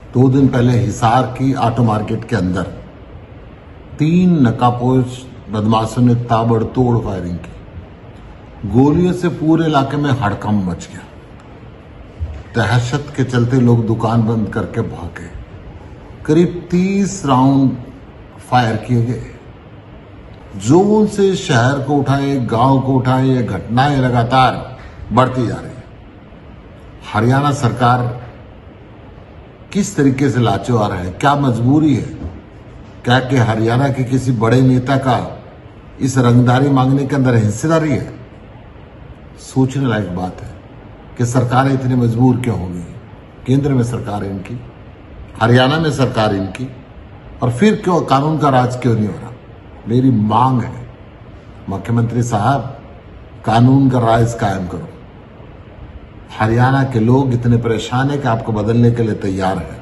2 दिन पहले हिसार की ऑटो मार्केट के अंदर 3 नकाबपोश बदमाशों ने ताबड़तोड़ फायरिंग की। गोलियों से पूरे इलाके में हड़कंप मच गया। दहशत के चलते लोग दुकान बंद करके भागे। करीब 30 राउंड फायर किए गए। जोन से शहर को उठाए, गांव को उठाए, ये घटनाएं लगातार बढ़ती जा रही है। हरियाणा सरकार किस तरीके से लाचार है, क्या मजबूरी है, क्या कि हरियाणा के किसी बड़े नेता का इस रंगदारी मांगने के अंदर हिस्सेदारी है? सोचने लायक बात है कि सरकारें इतनी मजबूर क्यों होंगी। केंद्र में सरकार है इनकी, हरियाणा में सरकार इनकी, और फिर क्यों कानून का राज क्यों नहीं हो रहा? मेरी मांग है मुख्यमंत्री साहब, कानून का राज कायम करो। हरियाणा के लोग इतने परेशान हैं कि आपको बदलने के लिए तैयार हैं।